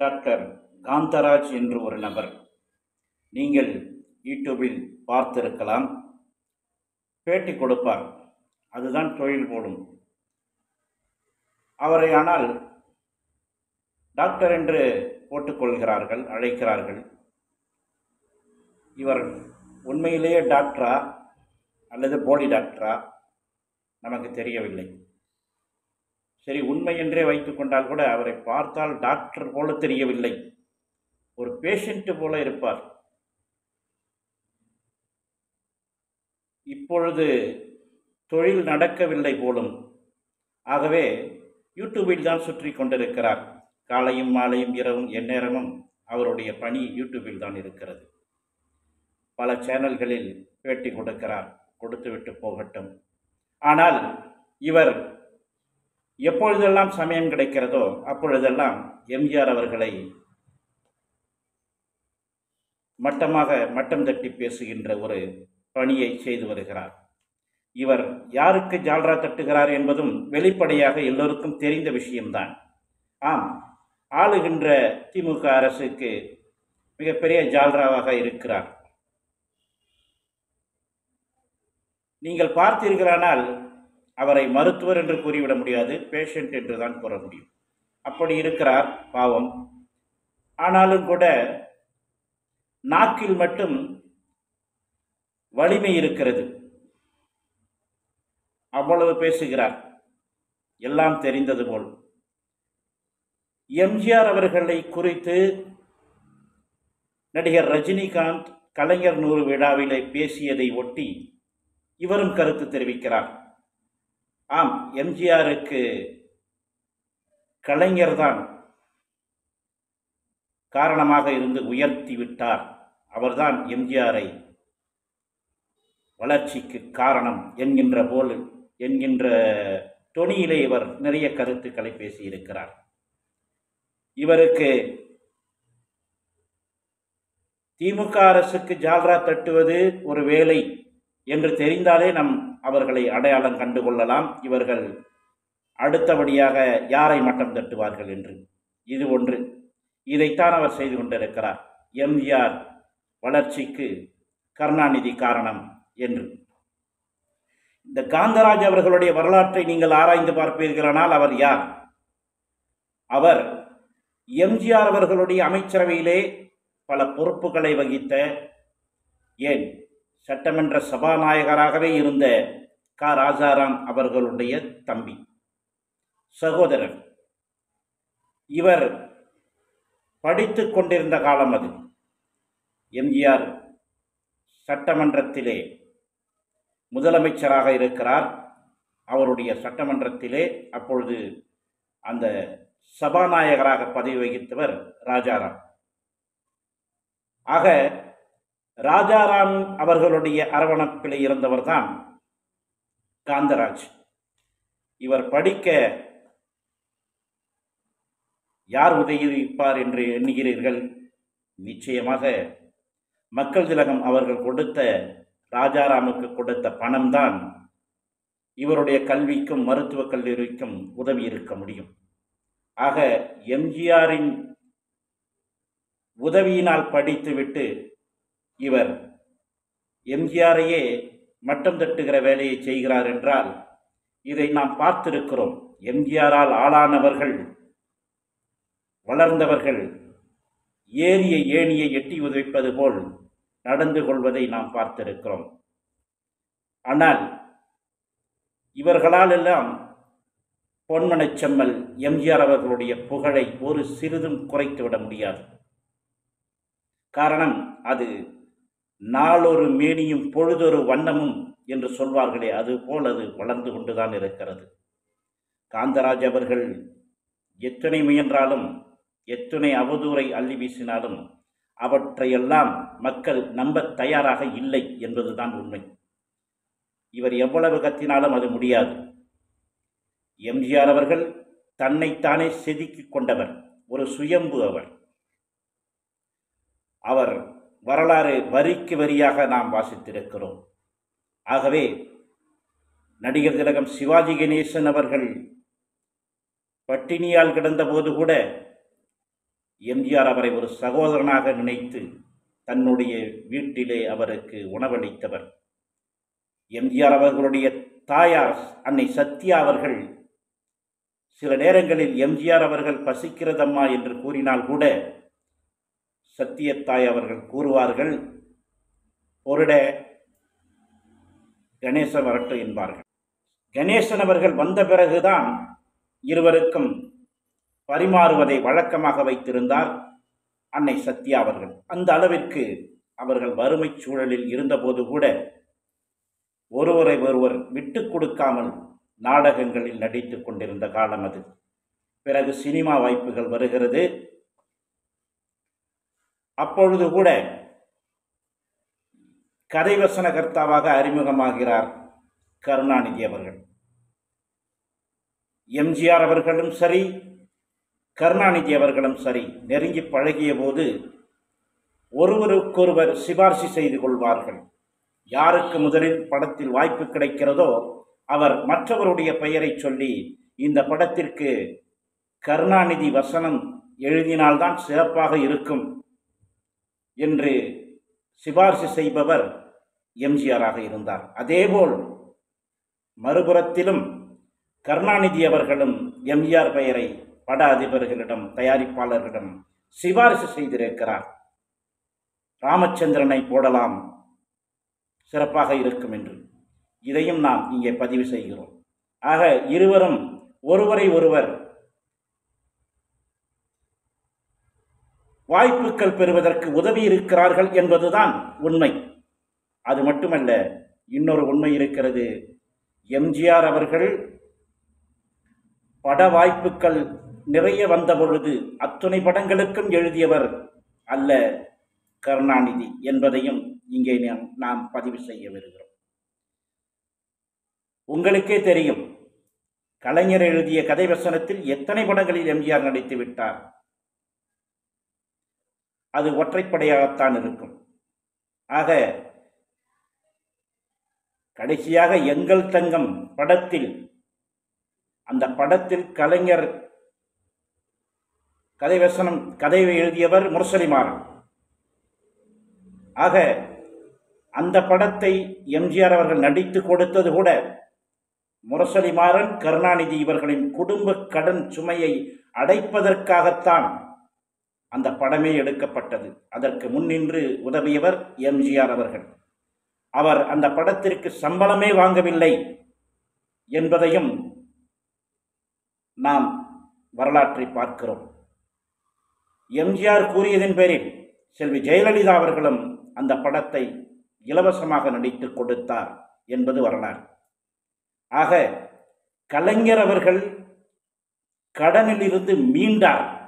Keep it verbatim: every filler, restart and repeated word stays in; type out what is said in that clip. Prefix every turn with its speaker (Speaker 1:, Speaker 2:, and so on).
Speaker 1: Doctor Kantharaj என்று ஒரு நபர் நீங்கள் யூடியூபில் பார்த்திருக்கலாம். பேட்டி கொடுப்பார், அதுதான் தொழில் போடும் அவரை. ஆனால் டாக்டர் என்று போட்டுக்கொள்கிறார்கள், அழைக்கிறார்கள். இவர் உண்மையிலேயே டாக்டரா அல்லது போலி டாக்டரா நமக்கு தெரியவில்லை. சரி, உண்மை என்றே வைத்துக் கொண்டால் கூட அவரை பார்த்தால் டாக்டர் போல தெரியவில்லை, ஒரு பேஷண்ட் போல இருப்பார். இப்பொழுது தொழில் நடக்கவில்லை போலும். ஆகவே யூடியூபில் தான் சுற்றி கொண்டிருக்கிறார். காலையும் மாலையும் இரவும் எந்நேரமும் அவருடைய பணி யூடியூபில் தான் இருக்கிறது. பல சேனல்களில் பேட்டி கொடுக்கிறார், கொடுத்துவிட்டு போகட்டும். ஆனால் இவர் எப்பொழுதெல்லாம் சமயம் கிடைக்கிறதோ அப்பொழுதெல்லாம் எம்ஜிஆர் அவர்களை மட்டமாக மட்டம் தட்டி பேசுகின்ற ஒரு பணியை செய்து வருகிறார். இவர் யாருக்கு ஜால்ரா தட்டுகிறார் என்பதும் வெளிப்படையாக எல்லோருக்கும் தெரிந்த விஷயம்தான். ஆம், ஆளுகின்ற திமுக அரசுக்கு மிகப்பெரிய ஜால்ராவாக இருக்கிறார். நீங்கள் பார்த்தீர்களானால் அவரை மருத்துவர் என்று கூறிவிட முடியாது, பேஷண்ட் என்று தான் கூற முடியும். அப்படி இருக்கிறார் பாவம். ஆனாலும் கூட நாக்கில் மட்டும் வலிமை இருக்கிறது. அவ்வளவு பேசுகிறார், எல்லாம் தெரிந்தது போல். எம்ஜிஆர் அவர்களை குறித்து நடிகர் ரஜினிகாந்த் கலைஞர் நூறு விழாவிலே பேசியதை ஒட்டி இவரும் கருத்து தெரிவிக்கிறார். ஆம், எம்ஜிஆருக்கு கலைஞர்தான் காரணமாக இருந்து உயர்த்தி விட்டார். அவர்தான் எம்ஜிஆரை வளர்ச்சிக்கு காரணம் என்கின்ற போல் என்கின்ற தொனியிலே இவர் நிறைய கருத்துக்களை பேசியிருக்கிறார். இவருக்கு திமுக அரசுக்கு ஜால்ரா தட்டுவது ஒரு வேலை என்று தெரிந்தாலே நம் அவர்களை அடையாளம் கண்டுகொள்ளலாம். இவர்கள் அடுத்தபடியாக யாரை மட்டம் தட்டுவார்கள் என்று. இது ஒன்று. இதைத்தான் அவர் செய்து கொண்டிருக்கிறார். எம்ஜிஆர் வளர்ச்சிக்கு கருணாநிதி காரணம் என்று. இந்த காந்தராஜ் அவர்களுடைய வரலாற்றை நீங்கள் ஆராய்ந்து பார்ப்பீர்களானால் அவர் யார்? அவர் எம்ஜிஆர் அவர்களுடைய அமைச்சரவையிலே பல பொறுப்புகளை வகித்த, ஏன் சட்டமன்ற சபாநாயகராகவே இருந்த க ராஜாராம் அவர்களுடைய தம்பி, சகோதரர். இவர் படித்து கொண்டிருந்த காலம் அது. எம்ஜிஆர் சட்டமன்றத்திலே முதலமைச்சராக இருக்கிறார். அவருடைய சட்டமன்றத்திலே அப்பொழுது அந்த சபாநாயகராக பதவி வகித்தவர் ராஜாராம். ஆக ராஜாராம் அவர்களுடைய அரவணைப்பில் இருந்தவர்தான் காந்தராஜ். இவர் படிக்க யார் உதவிப்பார் என்று எண்ணுகிறீர்கள்? நிச்சயமாக மக்கள் திலகம் அவர்கள் கொடுத்த, ராஜாராமுக்கு கொடுத்த பணம்தான் இவருடைய கல்விக்கும் மருத்துவக் கல்லூரிக்கும் உதவி இருக்க முடியும். ஆக எம்ஜிஆரின் உதவியினால் படித்துவிட்டு இவர் எம்ஜிஆரையே மட்டம் தட்டுகிற வேலையை செய்கிறார் என்றால் இதை நாம் பார்த்திருக்கிறோம். எம்ஜிஆரால் ஆளானவர்கள், வளர்ந்தவர்கள் ஏறிய ஏணியை எட்டி உதைப்பது போல் நடந்து கொள்வதை நாம் பார்த்திருக்கிறோம். ஆனால் இவர்களால் எல்லாம் பொன்மனச் செம்மல் எம்ஜிஆர் அவர்களுடைய புகழை ஒரு சிறிதும் குறைத்துவிட முடியாது. காரணம், அது நாளொரு மேனியும் பொழுதொரு வண்ணமும் என்று சொல்வார்களே, அது போல் அது வளர்ந்து கொண்டுதான் இருக்கிறது. காந்தராஜ் அவர்கள் எத்தனை முயன்றாலும், எத்தனை அவதூறை அள்ளி வீசினாலும் அவற்றையெல்லாம் மக்கள் நம்ப தயாராக இல்லை என்பதுதான் உண்மை. இவர் எவ்வளவு கத்தினாலும் அது முடியாது. எம்ஜிஆர் அவர்கள் தன்னைத்தானே செதுக்கிக் கொண்டவர், ஒரு சுயம்பு அவர். அவர் வரலாறு வரிக்கு வரியாக நாம் வாசித்திருக்கிறோம். ஆகவே நடிகர் திலகம் சிவாஜி கணேசன் அவர்கள் பட்டினியால் கிடந்த போது கூட எம்ஜிஆர் அவரை ஒரு சகோதரனாக நினைத்து தன்னுடைய வீட்டிலே அவருக்கு உணவளித்தவர். எம்ஜிஆர் அவர்களுடைய தாயார் அன்னை சத்யா அவர்கள் சில நேரங்களில் எம்ஜிஆர் அவர்கள் பசிக்கிறதம்மா என்று கூறினால் கூட சத்தியத்தாய் அவர்கள் கூறுவார்கள், பொருட கணேசன் வரட்டும் என்பார்கள். கணேசன் அவர்கள் வந்த பிறகுதான் இருவருக்கும் பரிமாறுவதை வழக்கமாக வைத்திருந்தார் அன்னை சத்யா அவர்கள். அந்த அளவிற்கு அவர்கள் வறுமை சூழலில் இருந்தபோது கூட ஒருவரை ஒருவர் விட்டு கொடுக்காமல் நாடகங்களில் நடித்து கொண்டிருந்த காலம் அது. பிறகு சினிமா வாய்ப்புகள் வருகிறது. அப்பொழுது கூட கதைவசனகர்த்தாவாக அறிமுகமாகிறார் கருணாநிதி அவர்கள். எம்ஜிஆர் அவர்களும் சரி, கருணாநிதி அவர்களும் சரி, நெருங்கி பழகிய போது ஒருவருக்கொருவர் சிபார்சு செய்து கொள்வார்கள். யாருக்கு முதலில் படத்தில் வாய்ப்பு கிடைக்கிறதோ அவர் மற்றவருடைய பெயரை சொல்லி, இந்த படத்திற்கு கருணாநிதி வசனம் எழுதினால்தான் சிறப்பாக இருக்கும் என்று சிபார்சு செய்பவர் எம்ஜிஆராக இருந்தார். அதேபோல் மறுபுறத்திலும் கருணாநிதி அவர்களும் எம்ஜிஆர் பெயரை பட அதிபர்களிடம், தயாரிப்பாளர்களிடம் சிபாரிசு செய்திருக்கிறார். ராமச்சந்திரனை போடலாம், சிறப்பாக இருக்கும் என்று. இதையும் நாம் இங்கே பதிவு செய்கிறோம். ஆக இருவரும் ஒருவரை ஒருவர் வாய்ப்புகள் பெறுவதற்கு உதவி இருக்கிறார்கள் என்பதுதான் உண்மை. அது மட்டுமல்ல, இன்னொரு உண்மை இருக்கிறது. எம்ஜிஆர் அவர்கள் பட வாய்ப்புகள் நிறைய வந்த பொழுது அத்துணை படங்களுக்கும் எழுதியவர் அல்ல கருணாநிதி என்பதையும் இங்கே நாம் பதிவு செய்ய வருகிறோம். உங்களுக்கே தெரியும், கலைஞர் எழுதிய கதை வசனத்தில் எத்தனை படங்களில் எம்ஜிஆர் நடித்து விட்டார். அது ஒற்றைப்படையாகத்தான் இருக்கும். ஆக கடைசியாக எங்கள் தங்கம் படத்தில், அந்த படத்தில் கலைஞர் கதை வசனம் கதை எழுதியவர் முரசொலிமாறன். ஆக அந்த படத்தை எம்ஜிஆர் அவர்கள் நடித்து கொடுத்தது கூட முரசொலிமாறன், கருணாநிதி இவர்களின் குடும்ப கடன் சுமையை அடைப்பதற்காகத்தான் அந்த படமே எடுக்கப்பட்டது. அதற்கு முன்னின்று உதவியவர் எம்ஜிஆர் அவர்கள். அவர் அந்த படத்திற்கு சம்பளமே வாங்கவில்லை என்பதையும் நாம் வரலாற்றை பார்க்கிறோம். எம்ஜிஆர் கூறியதன் பேரில் செல்வி ஜெயலலிதா அவர்களும் அந்த படத்தை இலவசமாக நடித்து கொடுத்தார் என்பது வரலாறு. ஆக கலைஞர் அவர்கள் கடனில் இருந்து மீண்டார்.